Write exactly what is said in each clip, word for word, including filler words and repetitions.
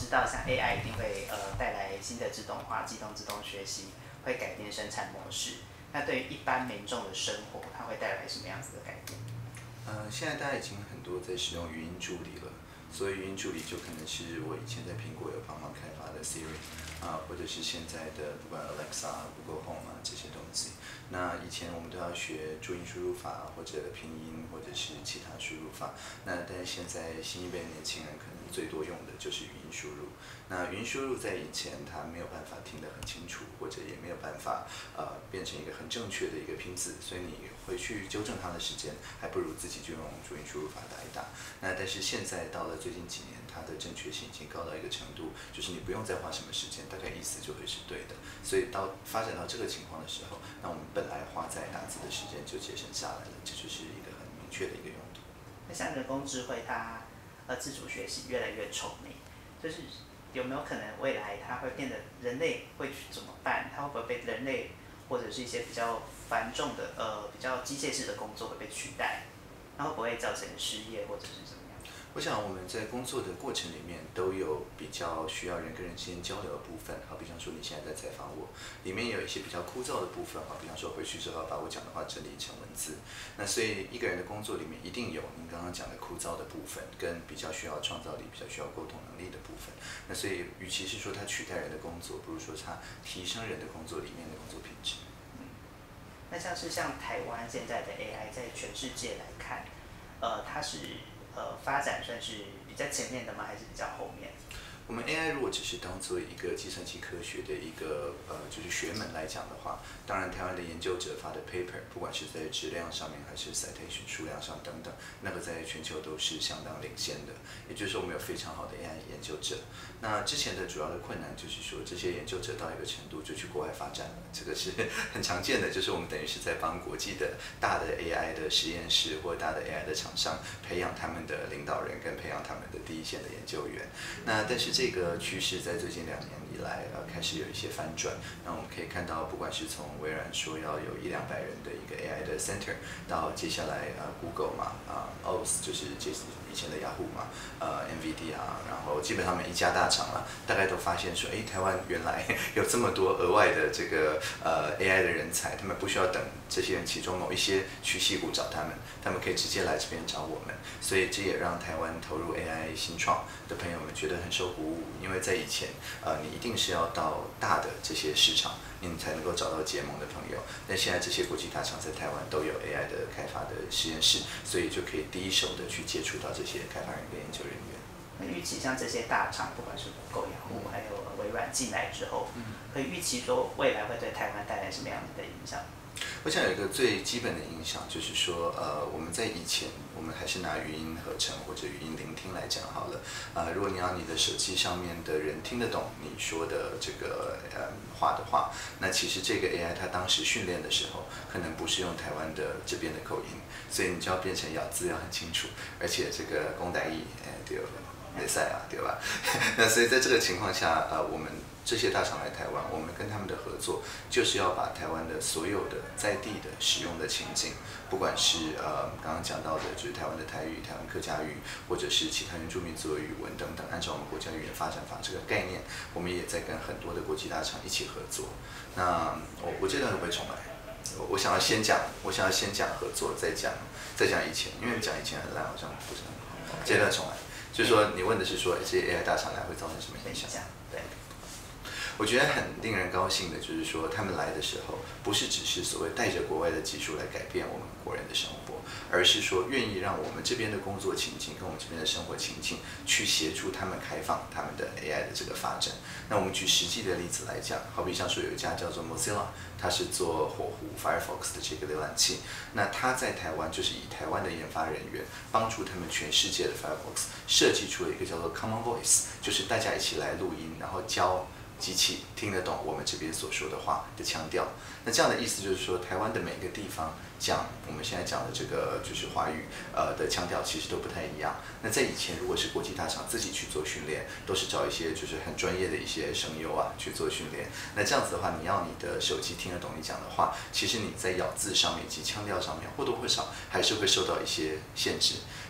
知道，像 A I 一定会呃带来新的自动化、机动自动学习，会改变生产模式。那对于一般民众的生活，它会带来什么样子的改变？ 呃，现在大家已经很多在使用语音助理了，所以语音助理就可能是我以前在苹果有帮忙开发的 Siri 啊、呃，或者是现在的不管 Alexa、Google Home 啊这些东西。那以前我们都要学注音输入法或者拼音或者是其他输入法，那但是现在新一辈年轻人可能最多用的就是语音输入。那语音输入在以前它没有办法听得很清楚，或者也没有办法呃变成一个很正确的一个拼字，所以你回去纠正它的时间，还不如自己就用注音输入法打一打。那但是现在到了最近几年，它的正确性已经高到一个程度，就是你不用再花什么时间，大概意思就会是对的。所以到发展到这个情况的时候，那我们本来花在打字的时间就节省下来了，这就是一个很明确的一个用途。 那像人工智慧，它呃自主学习越来越聪明，就是有没有可能未来它会变得人类会去怎么办？它会不会被人类或者是一些比较繁重的呃比较机械式的工作会被取代？那会不会造成失业或者是怎么样？ 我想我们在工作的过程里面都有比较需要人跟人之间交流的部分，好比方说你现在在采访我，里面有一些比较枯燥的部分，好比方说回去之后把我讲的话整理成文字。那所以一个人的工作里面一定有您刚刚讲的枯燥的部分，跟比较需要创造力、比较需要沟通能力的部分。那所以与其是说它取代人的工作，不如说它提升人的工作里面的工作品质。 嗯，那像是像台湾现在的 A I 在全世界来看，呃，它是呃发展算是比较前面的吗？还是比较后面？ 我们 A I 如果只是当做一个计算机科学的一个呃就是学门来讲的话，当然台湾的研究者发的 paper， 不管是在质量上面还是 citation 数量上等等，那个在全球都是相当领先的。也就是说，我们有非常好的 A I 研究者。那之前的主要的困难就是说，这些研究者到一个程度就去国外发展了，这个是很常见的，就是我们等于是在帮国际的大的 A I 的实验室或大的 A I 的厂商培养他们的领导人，跟培养他们的第一线的研究员。那但是这个趋势在最近两年以来，呃，开始有一些翻转。那我们可以看到，不管是从微软说要有一两百人的一个 A I 的 center， 到接下来呃 Google 嘛，啊、呃、O S 就是这以前的雅虎嘛，呃 N V D A， 然后基本上每一家大厂啊，大概都发现说，哎，台湾原来有这么多额外的这个呃 A I 的人才，他们不需要等这些人其中某一些去矽谷找他们，他们可以直接来这边找我们。所以这也让台湾投入 A I 新创的朋友们觉得很受鼓舞，因为在以前，呃，你一定是要到大的这些市场，你才能够找到结盟的朋友。但现在这些国际大厂在台湾都有 A I 的开发的实验室，所以就可以第一手的去接触到这些开发人跟研究人员。 那预期像这些大厂，不管是 Google、雅虎还有微软进来之后，可以预期说未来会对台湾带来什么样子的影响？ 我想有一个最基本的影响，就是说，呃，我们在以前，我们还是拿语音合成或者语音聆听来讲好了。呃，如果你要你的手机上面的人听得懂你说的这个呃话的话，那其实这个 A I 它当时训练的时候，可能不是用台湾的这边的口音，所以你就要变成咬字要很清楚，而且这个公台语，哎，对，没赛啊，对吧？那所以在这个情况下，呃，我们这些大厂来台湾，我们跟他们的合作就是要把台湾的所有的在地的使用的情境，不管是呃刚刚讲到的，就是台湾的台语、台湾客家语，或者是其他原住民族的语文等等，按照我们国家语言发展法这个概念，我们也在跟很多的国际大厂一起合作。那我我这段会不会重来？我我想要先讲，我想要先讲合作，再讲再讲以前，因为讲以前很烂，好像不是很好。这段重来，就是说你问的是说这些 A I 大厂来会造成什么影响？ 对。 我觉得很令人高兴的，就是说他们来的时候，不是只是所谓带着国外的技术来改变我们国人的生活，而是说愿意让我们这边的工作情境跟我们这边的生活情境，去协助他们开放他们的 A I 的这个发展。那我们举实际的例子来讲，好比像说有一家叫做 Mozilla， 它是做火狐 Firefox 的这个浏览器，那它在台湾就是以台湾的研发人员帮助他们全世界的 Firefox 设计出了一个叫做 Common Voice， 就是大家一起来录音，然后教机器听得懂我们这边所说的话的腔调。那这样的意思就是说，台湾的每个地方讲我们现在讲的这个就是华语呃的腔调其实都不太一样。那在以前如果是国际大厂自己去做训练，都是找一些就是很专业的一些声优啊去做训练。那这样子的话，你要你的手机听得懂你讲的话，其实你在咬字上面以及腔调上面或多或少还是会受到一些限制。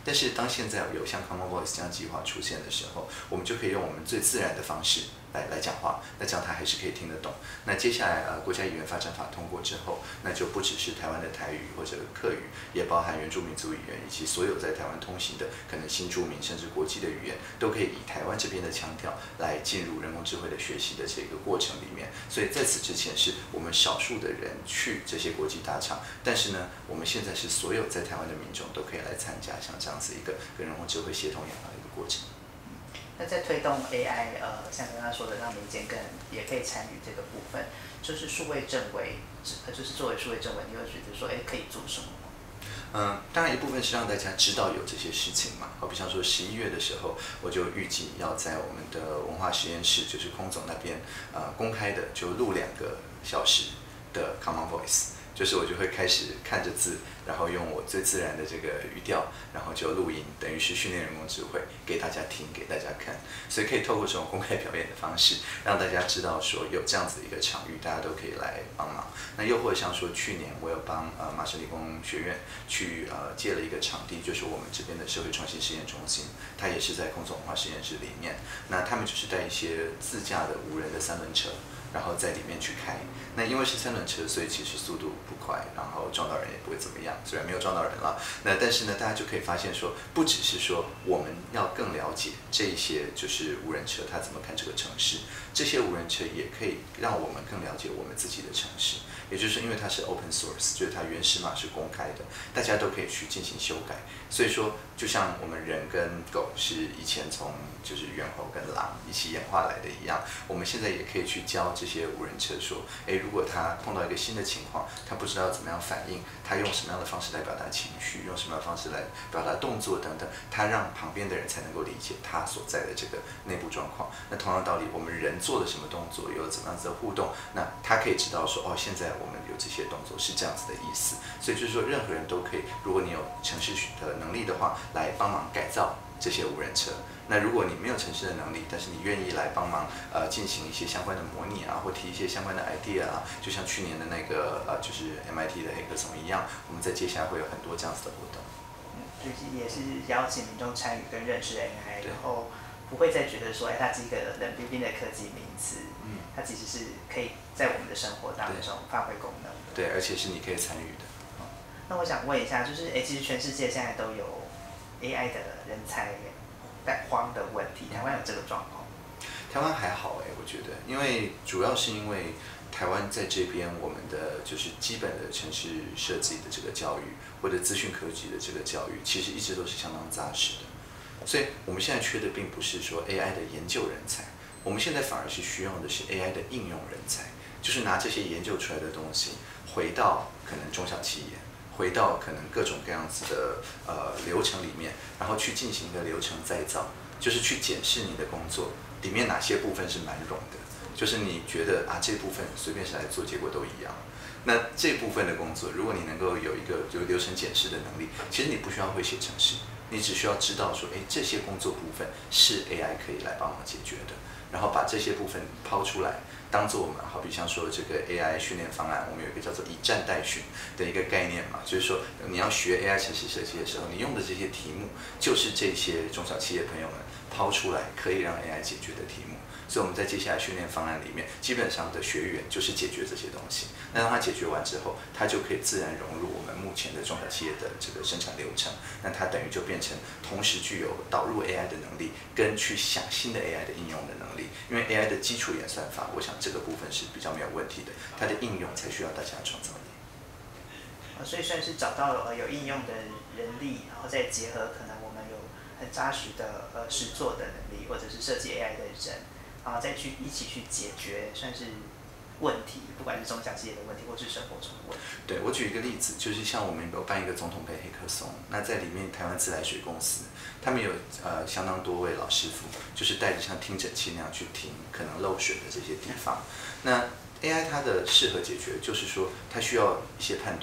但是当现在有像 Common Voice 这样计划出现的时候，我们就可以用我们最自然的方式来来讲话，那这样他还是可以听得懂。那接下来呃国家语言发展法通过之后，那就不只是台湾的台语或者客语，也包含原住民族语言以及所有在台湾通行的可能新住民甚至国际的语言，都可以以台湾这边的腔调来进入人工智慧的学习的这个过程里面。所以在此之前是我们少数的人去这些国际大厂，但是呢，我们现在是所有在台湾的民众都可以来参加像这样子一个跟人工智慧协同演化的一个过程。 那在推动 A I， 呃，像刚刚说的，让民间更也可以参与这个部分，就是数位政委，呃，就是作为数位政委，你会觉得说，哎，可以做什么？ 嗯，当然一部分是让大家知道有这些事情嘛。好比像说十一月的时候，我就预计要在我们的文化实验室，就是空总那边，呃，公开的就录两个小时的 Common Voice。就是我就会开始看着字，然后用我最自然的这个语调，然后就录音，等于是训练人工智慧给大家听，给大家看。所以可以透过这种公开表演的方式，让大家知道说有这样子的一个场域，大家都可以来帮忙。那又或者像说去年我有帮呃麻省理工学院去呃借了一个场地，就是我们这边的社会创新实验中心，它也是在空总文化实验室里面。那他们就是带一些自驾的无人的三轮车，然后在里面去开。那因为是三轮车，所以其实速度不快，然后撞到人也不会怎么样。虽然没有撞到人了，那但是呢，大家就可以发现说，不只是说我们要更了解这些就是无人车它怎么看这个城市，这些无人车也可以让我们更了解我们自己的城市。也就是因为它是 open source， 就是它原始码是公开的，大家都可以去进行修改。所以说，就像我们人跟狗是以前从就是猿猴跟狼一起演化来的一样，我们现在也可以去教这些无人车说，哎，如果他碰到一个新的情况，他不知道怎么样反应，他用什么样的方式来表达情绪，用什么样的方式来表达动作等等，他让旁边的人才能够理解他所在的这个内部状况。那同样道理，我们人做了什么动作，有了怎么样子的互动，那他可以知道说，哦，现在我们有这些动作是这样子的意思。所以就是说，任何人都可以，如果你有程式的能力的话，来帮忙改造这些无人车。那如果你没有程式的能力，但是你愿意来帮忙呃进行一些相关的模拟啊，或提一些相关的 idea 啊，就像去年的那个呃就是 M I T 的黑客松一样，我们在接下来会有很多这样子的活动。 嗯，就是也是邀请民众参与跟认识 A I， 然后不会再觉得说，哎，它是一个冷冰冰的科技名词，嗯，它其实是可以在我们的生活当中发挥功能的。 对，而且是你可以参与的。 嗯，那我想问一下，就是哎，其实全世界现在都有 A I 的人才在荒的问题，台湾有这个状况？ 台湾还好哎，我觉得，因为主要是因为台湾在这边，我们的就是基本的城市设计的这个教育，或者资讯科技的这个教育，其实一直都是相当扎实的。所以我们现在缺的并不是说 A I 的研究人才，我们现在反而是需要的是 A I 的应用人才，就是拿这些研究出来的东西，回到可能中小企业。回到可能各种各样子的呃流程里面，然后去进行一个流程再造，就是去检视你的工作里面哪些部分是蛮冗的，就是你觉得啊这部分随便是来做，结果都一样。那这部分的工作，如果你能够有一个就流程检视的能力，其实你不需要会写程式，你只需要知道说，哎，这些工作部分是 A I 可以来帮忙解决的，然后把这些部分抛出来。当做我们好比像说这个 A I 训练方案，我们有一个叫做以战代训的一个概念嘛，就是说你要学 A I 程式设计的时候，你用的这些题目就是这些中小企业朋友们抛出来可以让 A I 解决的题目。所以我们在接下来训练方案里面，基本上的学员就是解决这些东西。那当他解决完之后，他就可以自然融入我们目前的中小企业的这个生产流程。那它等于就变成同时具有导入 A I 的能力，跟去想新的 A I 的应用的能力。因为 A I 的基础演算法，我想这个部分是比较没有问题的，它的应用才需要大家创造力。 所以算是找到了有应用的人力，然后再结合可能我们有很扎实的呃实作的能力，或者是设计 A I 的人，然后再去一起去解决算是问题，不管是中小企业的问题，或是生活中的问题。 对，我举一个例子，就是像我们有办一个总统杯黑客松，那在里面台湾自来水公司，他们有呃相当多位老师傅，就是带着像听诊器那样去听可能漏水的这些地方。那 A I 它的适合解决，就是说它需要一些判断，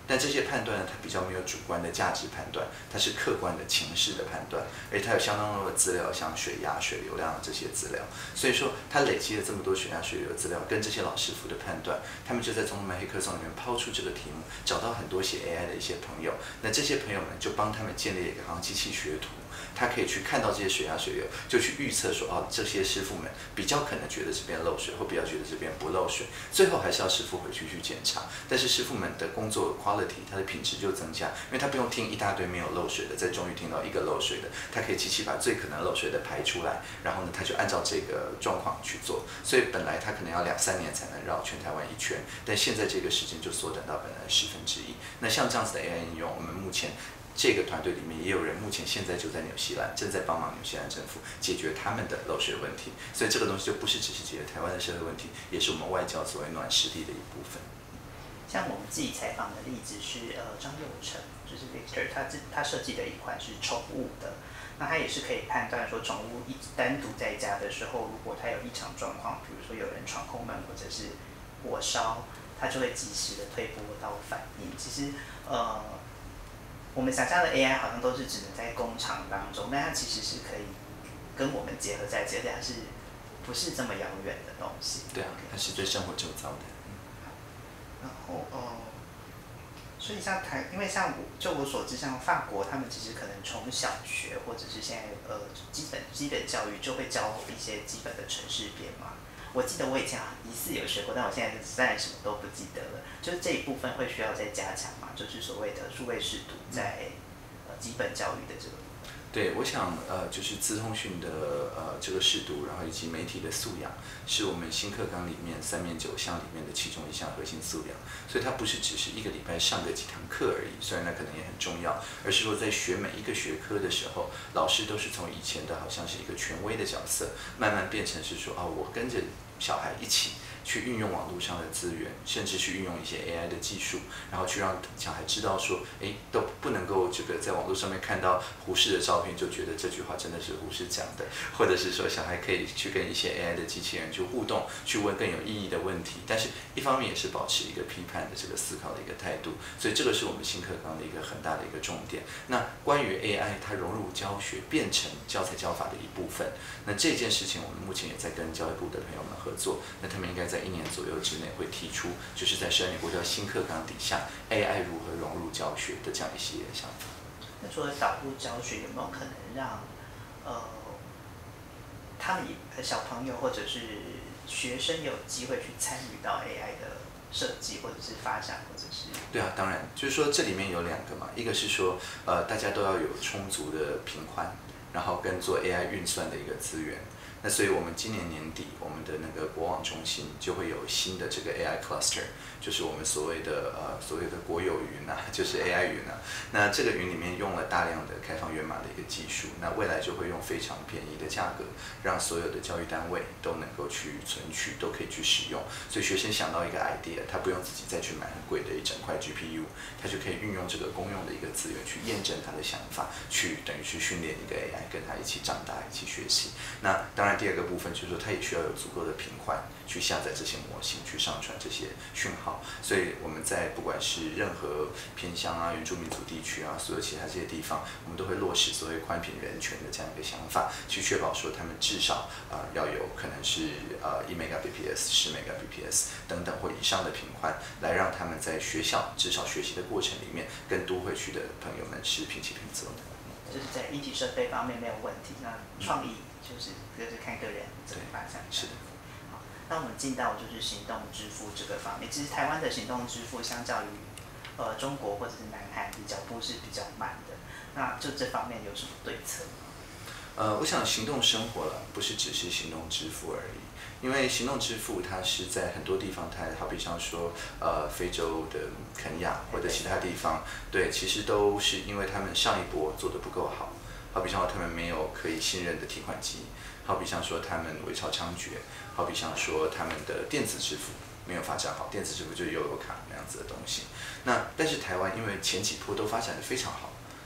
但这些判断呢，它比较没有主观的价值判断，它是客观的情势的判断，而且它有相当多的资料，像水压、水流量这些资料。所以说，它累积了这么多水压、水流的资料，跟这些老师傅的判断，他们就在中东黑客松里面抛出这个题目，找到很多写 A I 的一些朋友。那这些朋友们就帮他们建立了一个好像机器学图。他可以去看到这些水压水流，就去预测说，哦，这些师傅们比较可能觉得这边漏水，或比较觉得这边不漏水。最后还是要师傅回去去检查，但是师傅们的工作 quality， 它的品质就增加，因为他不用听一大堆没有漏水的，再终于听到一个漏水的，他可以机器把最可能漏水的排出来，然后呢，他就按照这个状况去做。所以本来他可能要两三年才能绕全台湾一圈，但现在这个时间就缩短到本来的十分之一。那像这样子的 A I 应用，我们目前这个团队里面也有人，目前现在就在纽西兰，正在帮忙纽西兰政府解决他们的漏水问题。所以这个东西就不是只是解决台湾的社会问题，也是我们外交所谓暖实力的一部分。 像我们自己采访的例子是，呃，张佑成，就是 Victor， 他自他设计的一款是宠物的，那他也是可以判断说，宠物一单独在家的时候，如果它有异常状况，比如说有人闯空门或者是火烧，它就会及时的推波到反应。其实，呃。我们想象的 A I 好像都是只能在工厂当中，但它其实是可以跟我们结合在一起，而且它是不是这么遥远的东西？ 对啊，它是对生活周遭的。 然后，呃，所以像台，因为像我就我所知，像法国，他们其实可能从小学或者是现在呃基本基本教育就会教一些基本的程式编码。我记得我以前疑似有学过，但我现在当然什么都不记得了。就是这一部分会需要再加强嘛，就是所谓的数位视读在呃基本教育的这个部分。 对，我想呃，就是资通讯的呃这个视读，然后以及媒体的素养，是我们新课纲里面三面九项里面的其中一项核心素养。所以它不是只是一个礼拜上个几堂课而已，虽然那可能也很重要，而是说在学每一个学科的时候，老师都是从以前的好像是一个权威的角色，慢慢变成是说啊，我跟着小孩一起去运用网络上的资源，甚至去运用一些 A I 的技术，然后去让小孩知道说，哎，都不能够这个在网络上面看到胡适的照片就觉得这句话真的是胡适讲的，或者是说小孩可以去跟一些 A I 的机器人去互动，去问更有意义的问题，但是一方面也是保持一个批判的这个思考的一个态度，所以这个是我们新课纲的一个很大的一个重点。那关于 A I 它融入教学，变成教材教法的一部分，那这件事情我们目前也在跟教育部的朋友们合作，那他们应该在一年左右之内会提出，就是在十二年国教新课纲底下 A I 如何融入教学的这样一系列想法。 那除了导入教学，有没有可能让呃他们小朋友或者是学生有机会去参与到 A I 的设计或者是发想，或者是？ 对啊，当然，就是说这里面有两个嘛，一个是说呃大家都要有充足的频宽，然后跟做 A I 运算的一个资源。那所以我们今年年底，我们的那个国网中心就会有新的这个 A I cluster， 就是我们所谓的呃所谓的国有云啊，就是 A I 云啊。那这个云里面用了大量的开放源码的一个技术，那未来就会用非常便宜的价格，让所有的教育单位都能够去存取，都可以去使用。所以学生想到一个 idea， 他不用自己再去买很贵的一整块 G P U， 他就可以运用这个公用的一个资源去验证他的想法，去等于去训练一个 A I， 跟他一起长大，一起学习。那当然。第二个部分就是说，它也需要有足够的频宽去下载这些模型，去上传这些讯号。所以我们在不管是任何偏乡啊、原住民族地区啊，所有其他这些地方，我们都会落实所谓宽频人权的这样一个想法，去确保说他们至少啊、呃、要有可能是呃一 megabps、十 megabps 等等或以上的频宽，来让他们在学校至少学习的过程里面，跟都会区的朋友们是平起平坐的。 就是在硬体设备方面没有问题，那创意就是就是看个人怎么发展。 是的。 好，那我们进到就是行动支付这个方面，其实台湾的行动支付相较于呃中国或者是南韩，脚步是比较慢的。那就这方面有什么对策吗？ 呃，我想行动生活了，不是只是行动支付而已。因为行动支付它是在很多地方，它好比像说，呃，非洲的肯亚或者其他地方，对，其实都是因为他们上一波做得不够好，好比像说他们没有可以信任的提款机，好比像说他们伪钞猖獗，好比像说他们的电子支付没有发展好，电子支付就是悠游卡那样子的东西。那但是台湾因为前几波都发展得非常好。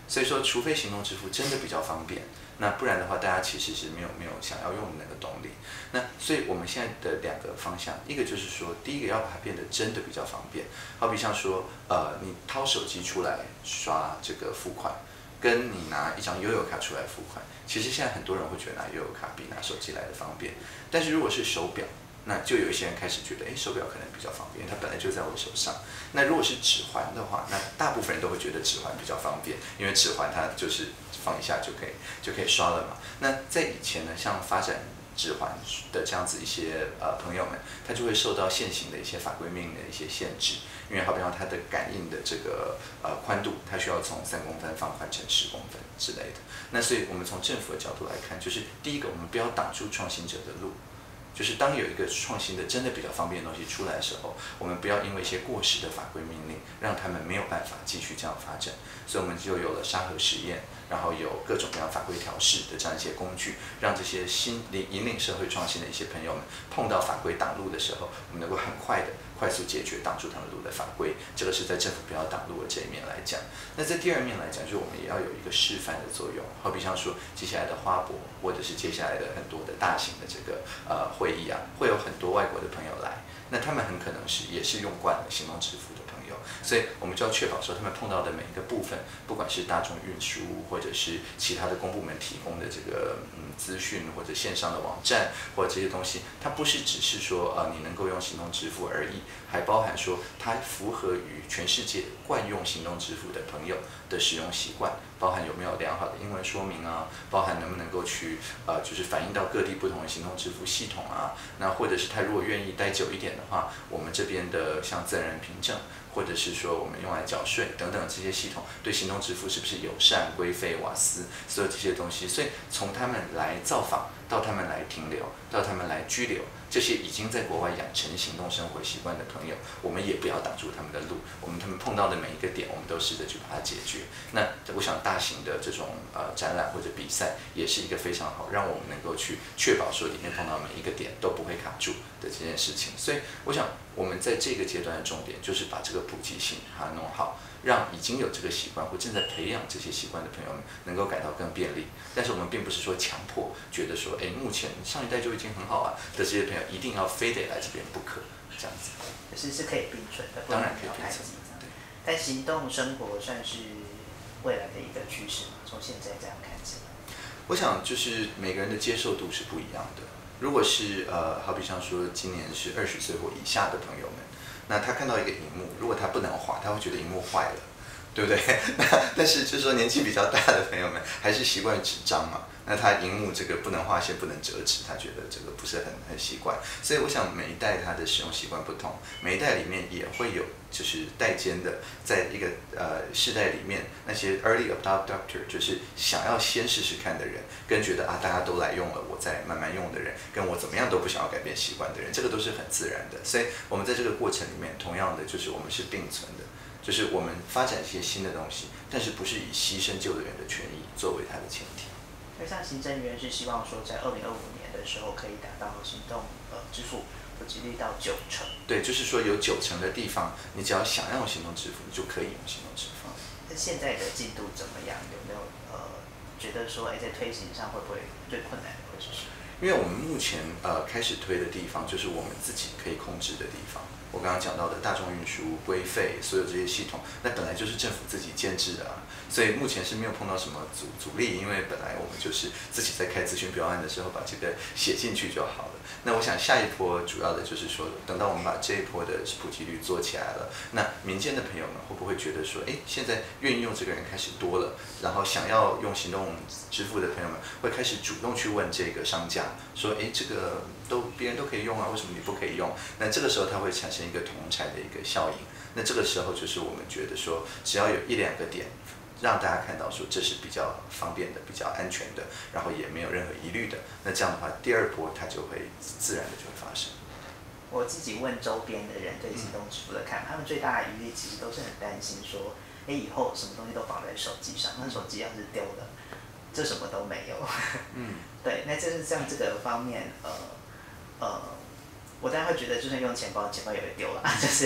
所以说，除非行动支付真的比较方便，那不然的话，大家其实是没有没有想要用的那个动力。那所以我们现在的两个方向，一个就是说，第一个要把它变得真的比较方便，好比像说，呃，你掏手机出来刷这个付款，跟你拿一张悠游卡出来付款，其实现在很多人会觉得拿悠游卡比拿手机来的方便。但是如果是手表，那就有一些人开始觉得，哎，手表可能比较方便，它本来就在我手上。那如果是指环的话，那大部分人都会觉得指环比较方便，因为指环它就是放一下就可以就可以刷了嘛。那在以前呢，像发展指环的这样子一些呃朋友们，他就会受到现行的一些法规命令的一些限制，因为好比像它的感应的这个呃宽度，它需要从三公分放宽成十公分之类的。那所以我们从政府的角度来看，就是第一个，我们不要挡住创新者的路。就是当有一个创新的、真的比较方便的东西出来的时候，我们不要因为一些过时的法规命令，让他们没有办法继续这样发展。所以我们就有了沙盒实验，然后有各种各样法规调试的这样一些工具，让这些新引领社会创新的一些朋友们碰到法规挡路的时候，我们能够很快的、快速解决挡住他们路的法规。这个是在政府不要挡路的这一面来讲。那在第二面来讲，就是我们也要有一个示范的作用，好比像说接下来的花博，或者是接下来的很多的大型的这个呃会议啊，会有很多外国的朋友来，那他们很可能是也是用惯了行动支付的朋友，所以我们就要确保说他们碰到的每一个部分，不管是大众运输，或者是其他的公部门提供的这个嗯资讯，或者线上的网站，或者这些东西，它不是只是说呃你能够用行动支付而已，还包含说它符合于全世界惯用行动支付的朋友的使用习惯，包含有没有良好的英文说明啊，包含能不能够去呃就是反映到各地不同的行动支付系统啊，那或者是他如果愿意待久一点的话，我们这边的像自然人凭证，或者是说我们用来缴税等等这些系统，对行动支付是不是友善、规费、瓦斯，所有这些东西，所以从他们来造访，到他们来停留，到他们来居留，这些已经在国外养成行动生活习惯的朋友，我们也不要挡住他们的路，我们他们碰到的每一个点，我们都试着去把它解决。那我想大型的这种呃展览或者比赛，也是一个非常好，让我们能够去确保说里面碰到每一个点都不会卡住的这件事情。所以我想我们在这个阶段的重点就是把这个普及性把它弄好，让已经有这个习惯或正在培养这些习惯的朋友们能够感到更便利。但是我们并不是说强迫，觉得说，哎，目前上一代就已经很好啊的这些朋友一定要非得来这边不可，这样子。 可是是可以并存的， 当然可以并存。 对。但行动生活算是未来的一个趋势嘛？从现在这样看起来， 我想就是每个人的接受度是不一样的。如果是呃，好比像说今年是二十岁或以下的朋友们，那他看到一个荧幕，如果他不能滑，他会觉得荧幕坏了，对不对？但是就是说年纪比较大的朋友们，还是习惯纸张嘛。那他荧幕这个不能划线、不能折纸，他觉得这个不是很很习惯。所以我想每一代他的使用习惯不同，每一代里面也会有就是代间的，在一个呃世代里面那些 early adopter， 就是想要先试试看的人，跟觉得啊大家都来用了，我再慢慢用的人，跟我怎么样都不想要改变习惯的人，这个都是很自然的。所以我们在这个过程里面，同样的就是我们是并存的。就是我们发展一些新的东西，但是不是以牺牲旧的人的权益作为它的前提。 那像行政院是希望说，在二零二五年的时候可以达到行动呃支付普及率到九成。 对，就是说有九成的地方，你只要想要用行动支付，你就可以用行动支付。 那现在的进度怎么样？有没有呃觉得说，哎，在推行上会不会最困难的会是什么？ 因为我们目前呃开始推的地方，就是我们自己可以控制的地方。我刚刚讲到的大众运输、规费，所有这些系统，那本来就是政府自己建制的啊，所以目前是没有碰到什么阻阻力，因为本来我们就是自己在开咨询标案的时候把这个写进去就好了。那我想下一波主要的就是说，等到我们把这一波的普及率做起来了，那民间的朋友们会不会觉得说，哎，现在愿意用这个人开始多了，然后想要用行动支付的朋友们会开始主动去问这个商家，说，哎，这个都别人都可以用啊，为什么你不可以用？那这个时候它会产生一个同侪的一个效应。那这个时候就是我们觉得说，只要有一两个点，让大家看到说这是比较方便的、比较安全的，然后也没有任何疑虑的，那这样的话，第二波它就会自然的就会发生。 我自己问周边的人对行动支付的看法，他们最大的疑虑其实都是很担心说，哎，以后什么东西都绑在手机上，那手机要是丢了，这什么都没有。嗯，对，那就是像这个方面，呃呃，我当然会觉得，就算用钱包，钱包也会丢了，就是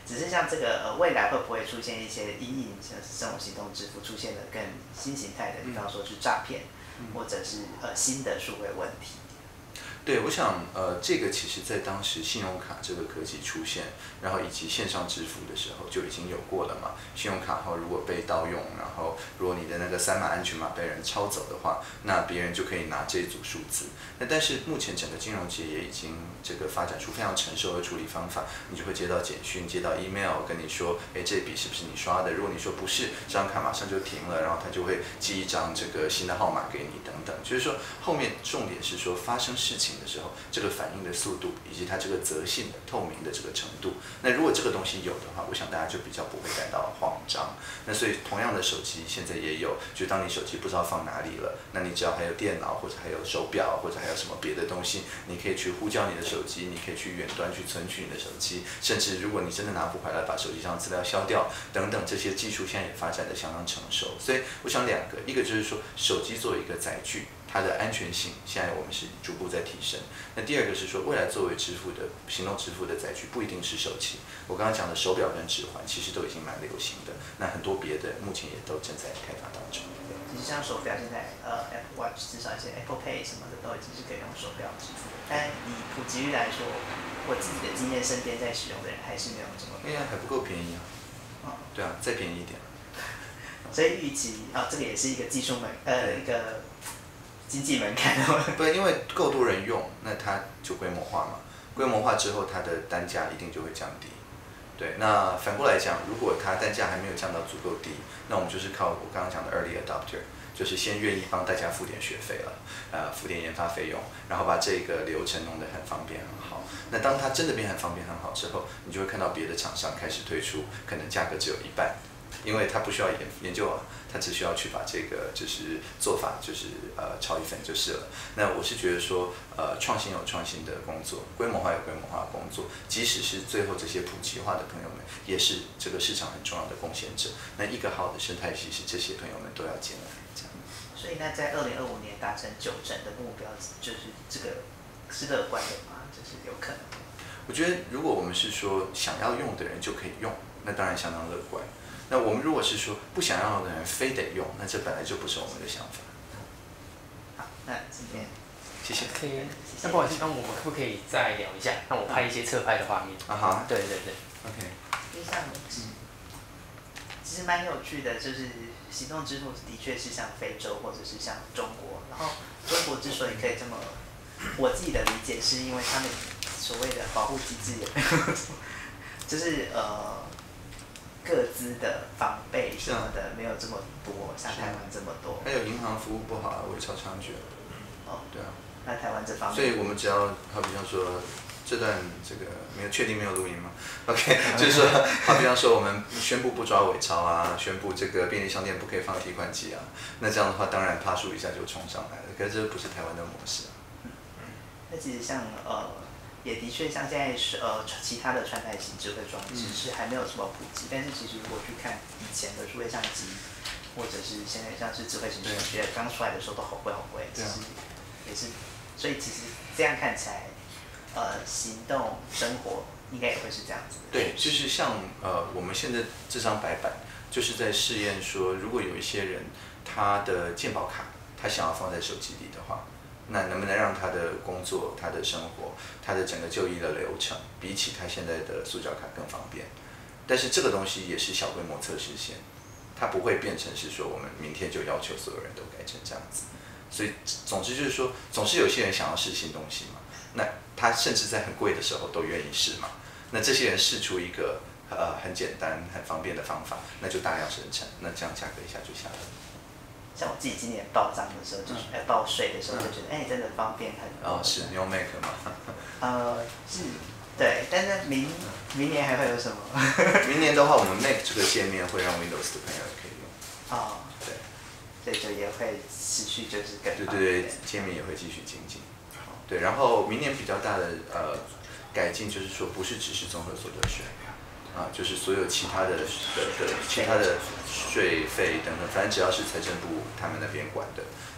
只是像这个呃未来会不会出现一些因应像是这种行动支付出现的更新形态的，比方说是诈骗， 嗯、 或者是呃新的数位问题。 对，我想，呃，这个其实在当时信用卡这个科技出现，然后以及线上支付的时候就已经有过了嘛。信用卡后如果被盗用，然后如果你的那个三码安全码被人抄走的话，那别人就可以拿这一组数字。那但是目前整个金融界也已经这个发展出非常成熟的处理方法，你就会接到简讯，接到 email 跟你说，哎，这笔是不是你刷的？如果你说不是，这张卡马上就停了，然后他就会寄一张这个新的号码给你等等。就是说，后面重点是说发生事情的时候，这个反应的速度以及它这个责性的透明的这个程度。那如果这个东西有的话，我想大家就比较不会感到慌张。那所以同样的手机现在也有，就当你手机不知道放哪里了，那你只要还有电脑或者还有手表或者还有什么别的东西，你可以去呼叫你的手机，你可以去远端去存取你的手机，甚至如果你真的拿不回来，把手机上的资料消掉等等，这些技术现在也发展的相当成熟。所以我想两个，一个就是说手机作为一个载具，它的安全性现在我们是逐步在提升。那第二个是说，未来作为支付的行动支付的载具，不一定是手机。我刚刚讲的手表跟指环，其实都已经蛮流行的。那很多别的目前也都正在开发当中。 其实像手表现在呃 Apple Watch 至少一些 Apple Pay 什么的都已经是可以用手表支付的。但以普及率来说，我自己的经验，身边在使用的人还是没有这么多。 因为还不够便宜啊。 嗯、 对啊，再便宜一点。 所以预期啊、哦，这个也是一个技术门呃一个经济门槛的。 不，因为够多人用，那它就规模化嘛。规模化之后，它的单价一定就会降低。对，那反过来讲，如果它单价还没有降到足够低，那我们就是靠我刚刚讲的 early adopter， 就是先愿意帮大家付点学费了，呃，付点研发费用，然后把这个流程弄得很方便很好。那当它真的变很方便很好之后，你就会看到别的厂商开始推出，可能价格只有一半。因为他不需要研研究啊，他只需要去把这个就是做法就是呃炒一份就是了。那我是觉得说，呃，创新有创新的工作，规模化有规模化的工作，即使是最后这些普及化的朋友们，也是这个市场很重要的贡献者。那一个好的生态系是这些朋友们都要进来，这样。 所以那在二零二五年达成九成的目标，就是这个是乐观的吗？就是有可能。 我觉得如果我们是说想要用的人就可以用，那当然相当乐观。那我们如果是说不想要的人非得用，那这本来就不是我们的想法。 好，那今天谢谢。 可以，那不好意思，那我们可不可以再聊一下？那我拍一些侧拍的画面。 啊好。 对对对。 OK。 就像其实蛮有趣的，就是行动支付的确是像非洲或者是像中国，然后中国之所以可以这么，我自己的理解是因为他们所谓的保护机制也没有，就是呃。各自的防备什么的没有这么多，像台湾这么多。 还有银行服务不好啊，伪钞猖獗。 哦， 对啊。 那台湾这方面。 所以我们只要，好比方说，这段这个没有确定没有录音吗 ？OK， 就是说，好比方说我们宣布不抓伪钞啊，宣布这个便利商店不可以放提款机啊，那这样的话当然趴数一下就冲上来了。可是这不是台湾的模式啊。 嗯。那其实像呃。也的确，像现在是呃其他的穿戴型智慧装置是还没有什么普及，嗯、但是其实如果去看以前的数位相机，或者是现在像是智慧型手机刚出来的时候都好贵好贵，其实也是，所以其实这样看起来，呃，行动生活应该也会是这样子的。 对，就是像呃我们现在这张白板，就是在试验说，如果有一些人他的健保卡他想要放在手机里的话。那能不能让他的工作、他的生活、他的整个就医的流程，比起他现在的塑胶卡更方便？但是这个东西也是小规模测试线，它不会变成是说我们明天就要求所有人都改成这样子。所以总之就是说，总是有些人想要试新东西嘛，那他甚至在很贵的时候都愿意试嘛。那这些人试出一个呃很简单、很方便的方法，那就大量生产，那这样价格一下就下来了。 像我自己今年报账的时候，就是呃报税的时候，就觉得哎、嗯欸，真的方便很多。 哦，是你用 Mac 吗？ 呃，是，对，但是明明年还会有什么？ 明年的话，我们 Mac 这个界面会让 Windows 的朋友也可以用。 哦， 对， 所以就也会持续就是更对对对，界面也会继续精进。对，然后明年比较大的呃改进就是说，不是只是综合所得税。啊，就是所有其他的的的其他的税费等等，反正只要是财政部他们那边管的，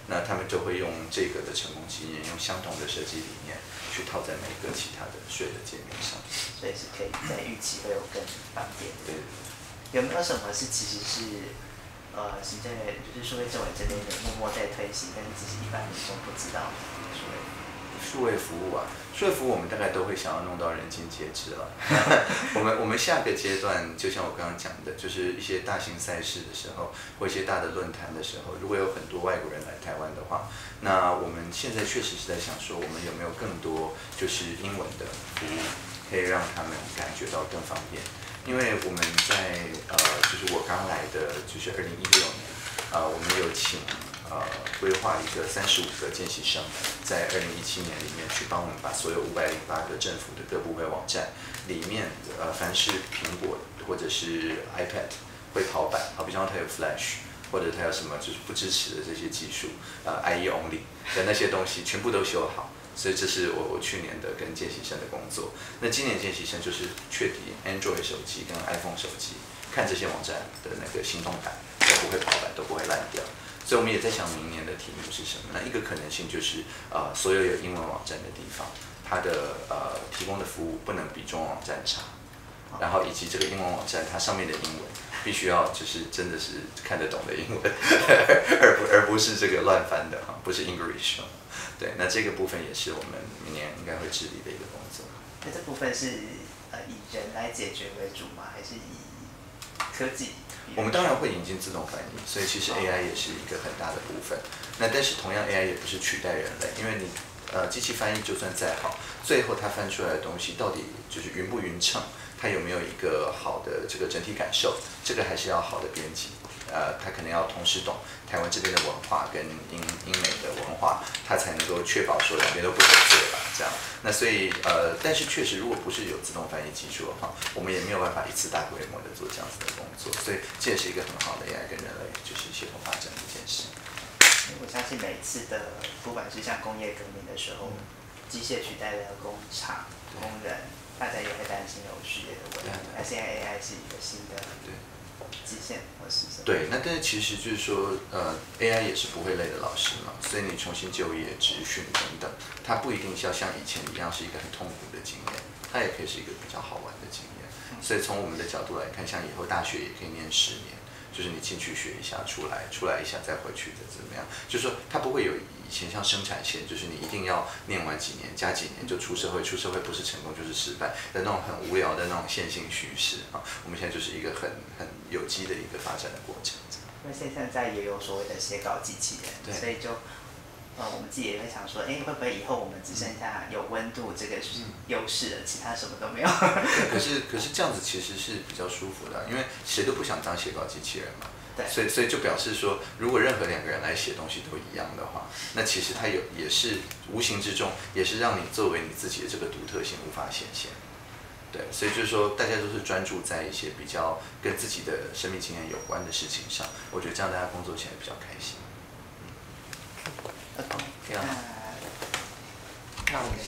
那他们就会用这个的成功经验，用相同的设计理念去套在每个其他的税的界面上， 所以是可以在预期会有更方便的。 对。 有没有什么是其实是呃行政院就是数位政委这边的默默在推行，但是只是一般民众不知道的数位？ 数位服务啊，数位服务我们大概都会想要弄到人尽皆知了。我们我们下个阶段，就像我刚刚讲的，就是一些大型赛事的时候，或一些大的论坛的时候，如果有很多外国人来台湾的话，那我们现在确实是在想说，我们有没有更多就是英文的服务，可以让他们感觉到更方便。因为我们在呃，就是我刚来的，就是二零一六年，呃，我们有请。呃，规划一个三十五个见习生，在二零一七年里面去帮我们把所有五百零八个政府的各部会网站里面，呃，凡是苹果或者是 iPad 会跑版，好比方它有 Flash， 或者它有什么就是不支持的这些技术，呃 ，I E only 的那些东西全部都修好。所以这是我我去年的跟见习生的工作。那今年见习生就是确定 Android 手机跟 iPhone 手机看这些网站的那个行动版都不会跑版，都不会烂掉。所以我们也在想明年的题目是什么？那一个可能性就是，呃，所有有英文网站的地方，它的呃提供的服务不能比中文网站差，然后以及这个英文网站它上面的英文必须要就是真的是看得懂的英文，而不而不是这个乱翻的哈，不是 English。对，那这个部分也是我们明年应该会致力的一个工作。 那这部分是呃以人来解决为主吗？还是以科技？ 我们当然会引进自动翻译，所以其实 A I 也是一个很大的部分。那但是同样 A I 也不是取代人类，因为你呃机器翻译就算再好，最后它翻出来的东西到底就是匀不匀称，它有没有一个好的这个整体感受，这个还是要好的编辑。呃，他可能要同时懂台湾这边的文化跟英英美的文化，他才能够确保说两边都不得罪了这样。那所以呃，但是确实如果不是有自动翻译技术的话，我们也没有办法一次大规模的做这样子的工作。所以这也是一个很好的 A I 跟人类就是协同发展的一件事。 我相信每一次的不管是像工业革命的时候，机械取代了工厂工人，大家也会担心有序列的问题。那现在 A I 是一个新的对。极限或是什么？ 对，那但是其实就是说，呃 ，A I 也是不会累的老师嘛，所以你重新就业、职训等等，它不一定是要像以前一样是一个很痛苦的经验，它也可以是一个比较好玩的经验。所以从我们的角度来看，像以后大学也可以念十年，就是你进去学一下，出来，出来一下再回去的怎么样？就是说它不会有以前像生产线，就是你一定要念完几年加几年就出社会，出社会不是成功就是失败的那种很无聊的那种线性叙事啊。我们现在就是一个很很有机的一个发展的过程。 因为现在也有所谓的写稿机器人，所以就呃我们自己也会想说，哎，会不会以后我们只剩下有温度这个优势了，其他什么都没有？ 可是可是这样子其实是比较舒服的，因为谁都不想当写稿机器人嘛。所以，所以就表示说，如果任何两个人来写东西都一样的话，那其实它有也是无形之中，也是让你作为你自己的这个独特性无法显现。对，所以就是说，大家都是专注在一些比较跟自己的生命经验有关的事情上，我觉得这样大家工作起来比较开心。 嗯， 这样。 那我们。